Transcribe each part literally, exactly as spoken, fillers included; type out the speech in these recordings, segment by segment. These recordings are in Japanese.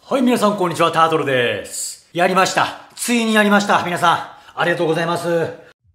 はい、皆さんこんにちは、タートルです。やりました。ついにやりました。皆さん、ありがとうございます。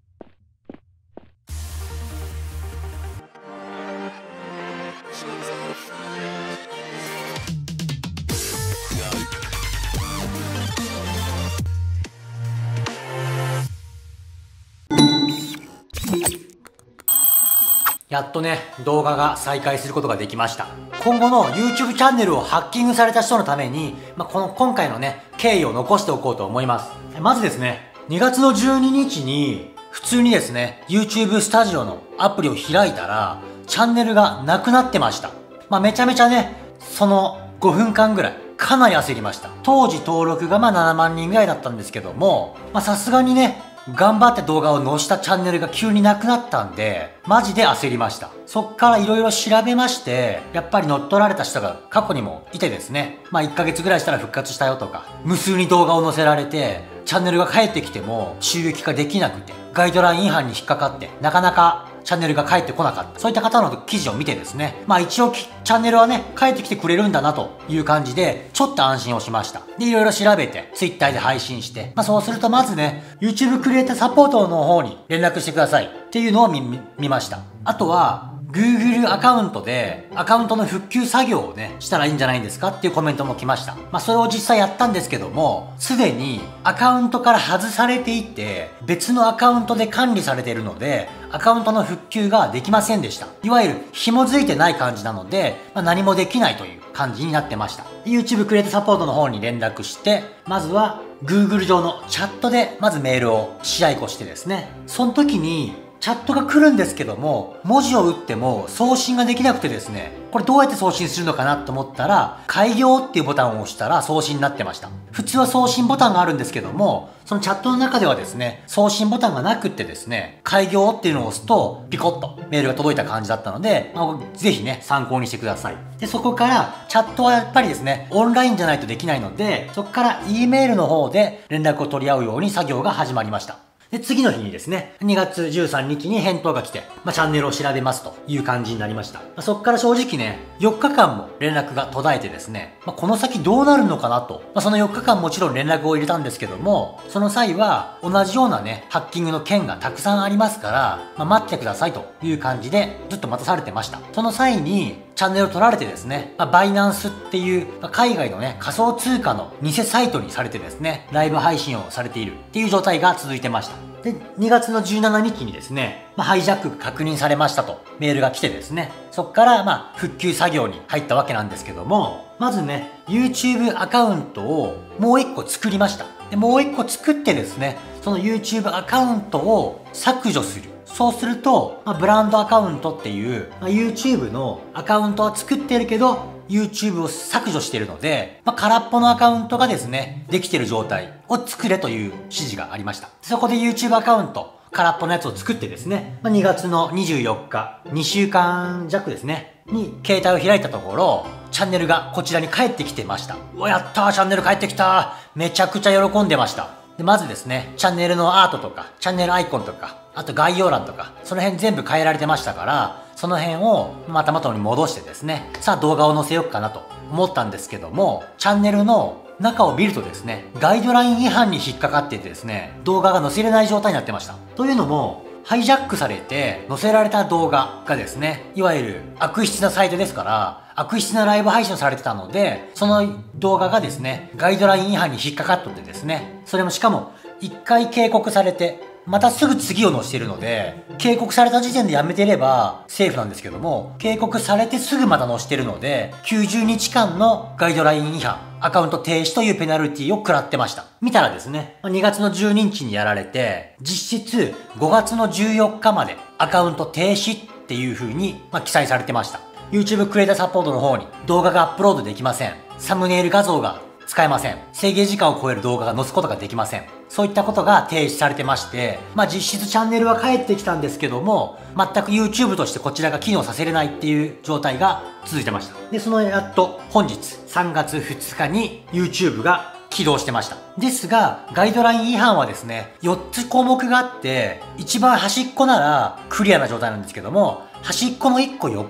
やっとね、動画が再開することができました。今後の YouTube チャンネルをハッキングされた人のために、まあ、この今回のね、経緯を残しておこうと思います。まずですね、にがつのじゅうににちに、普通にですね、YouTube スタジオのアプリを開いたら、チャンネルがなくなってました。まあ、めちゃめちゃね、そのごふんかんぐらい、かなり焦りました。当時登録がまあななまんにんぐらいだったんですけども、まあさすがにね、頑張って動画を載せたチャンネルが急になくなったんで、マジで焦りました。そっから色々調べまして、やっぱり乗っ取られた人が過去にもいてですね、まあいっかげつぐらいしたら復活したよとか、無数に動画を載せられて、チャンネルが返ってきても収益化できなくて、ガイドライン違反に引っかかって、なかなかチャンネルが返ってこなかった。そういった方の記事を見てですね、まあ一応チャンネルはね、返ってきてくれるんだなという感じで、ちょっと安心をしました。で、いろいろ調べて、Twitter で配信して、まあそうするとまずね、YouTube クリエイターサポートの方に連絡してくださいっていうのを見、見ました。あとは、Google アカウントでアカウントの復旧作業をね、したらいいんじゃないですかっていうコメントも来ました。まあそれを実際やったんですけども、すでにアカウントから外されていて、別のアカウントで管理されているので、アカウントの復旧ができませんでした。いわゆる紐づいてない感じなので、まあ、何もできないという感じになってました。YouTube クリエイターサポートの方に連絡して、まずは Google 上のチャットでまずメールを試合越してですね、その時にチャットが来るんですけども、文字を打っても送信ができなくてですね、これどうやって送信するのかなと思ったら、開業っていうボタンを押したら送信になってました。普通は送信ボタンがあるんですけども、そのチャットの中ではですね、送信ボタンがなくってですね、開業っていうのを押すと、ピコッとメールが届いた感じだったので、まあ、ぜひね、参考にしてください。で、そこから、チャットはやっぱりですね、オンラインじゃないとできないので、そこから E メールの方で連絡を取り合うように作業が始まりました。で、次の日にですね、にがつじゅうさんにちに返答が来て、まあ、チャンネルを調べますという感じになりました。まあ、そっから正直ね、よっかかんも連絡が途絶えてですね、まあ、この先どうなるのかなと、まあ、そのよっかかんもちろん連絡を入れたんですけども、その際は同じようなね、ハッキングの件がたくさんありますから、まあ、待ってくださいという感じでずっと待たされてました。その際に、チャンネルを取られてですね、まあ、バイナンスっていう、まあ、海外のね、仮想通貨の偽サイトにされてですね、ライブ配信をされているっていう状態が続いてました。で、にがつのじゅうしちにちにですね、まあ、ハイジャックが確認されましたとメールが来てですね、そこからまあ復旧作業に入ったわけなんですけども、まずね、YouTube アカウントをもう一個作りました。で、もう一個作ってですね、その YouTube アカウントを削除する。そうすると、まあ、ブランドアカウントっていう、まあ、YouTube のアカウントは作ってるけど、YouTube を削除しているので、まあ、空っぽのアカウントがですね、できてる状態を作れという指示がありました。そこで YouTube アカウント、空っぽのやつを作ってですね、まあ、にがつのにじゅうよっか、にしゅうかんじゃくですね、に携帯を開いたところ、チャンネルがこちらに帰ってきてました。うわ、やったー、チャンネル帰ってきたー。めちゃくちゃ喜んでました。で、まずですね、チャンネルのアートとか、チャンネルアイコンとか、あと概要欄とか、その辺全部変えられてましたから、その辺をまた元に戻してですね、さあ動画を載せようかなと思ったんですけども、チャンネルの中を見るとですね、ガイドライン違反に引っかかっていてですね、動画が載せれない状態になってました。というのも、ハイジャックされて載せられた動画がですね、いわゆる悪質なサイトですから、悪質なライブ配信をされてたので、その動画がですね、ガイドライン違反に引っかかっとってですね、それもしかも一回警告されて、またすぐ次を載せてるので、警告された時点でやめてればセーフなんですけども、警告されてすぐまた載せてるので、きゅうじゅうにちかんのガイドライン違反、アカウント停止というペナルティを食らってました。見たらですね、にがつのじゅうににちにやられて、実質ごがつのじゅうよっかまでアカウント停止っていう風に、まあ、記載されてました。YouTube クリエイターサポートの方に動画がアップロードできません。サムネイル画像が使えません。制限時間を超える動画が載すことができません。そういったことが停止されてまして、まあ実質チャンネルは返ってきたんですけども、全く YouTube としてこちらが機能させれないっていう状態が続いてました。で、そのやっと本日さんがつふつかに YouTube が起動してました。ですが、ガイドライン違反はですね、よっつ項目があって、一番端っこならクリアな状態なんですけども、端っこのいっこ横っっ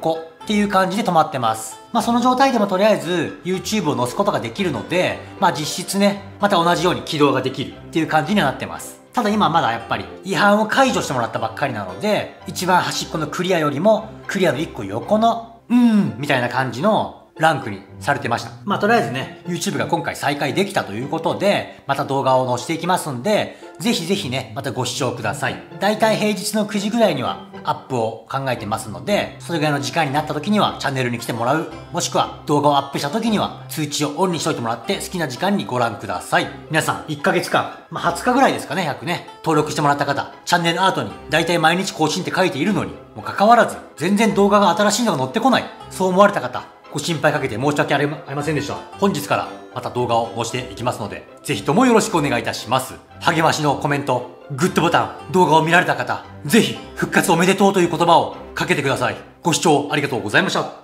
っていう感じで止まってます。まあその状態でもとりあえず YouTube を載すことができるので、まあ実質ね、また同じように起動ができるっていう感じにはなってます。ただ今まだやっぱり違反を解除してもらったばっかりなので、一番端っこのクリアよりもクリアのいっこ横のうーんみたいな感じのランクにされてました。まあとりあえずね、YouTube が今回再開できたということで、また動画を載せていきますんで、ぜひぜひね、またご視聴ください。だいたい平日のくじぐらいにはアップを考えてますので、それぐらいの時間になった時にはチャンネルに来てもらう、もしくは動画をアップした時には通知をオンにしといてもらって好きな時間にご覧ください。皆さんいっかげつかん、まあはつかぐらいですかね、約ね、登録してもらった方、チャンネルアートにだいたい毎日更新って書いているのにもかかわらず、全然動画が新しいのが載ってこない、そう思われた方、ご心配かけて申し訳ありませんでした。本日からまた動画を載せていきますので、ぜひともよろしくお願いいたします。励ましのコメント、グッドボタン、動画を見られた方、ぜひ復活おめでとうという言葉をかけてください。ご視聴ありがとうございました。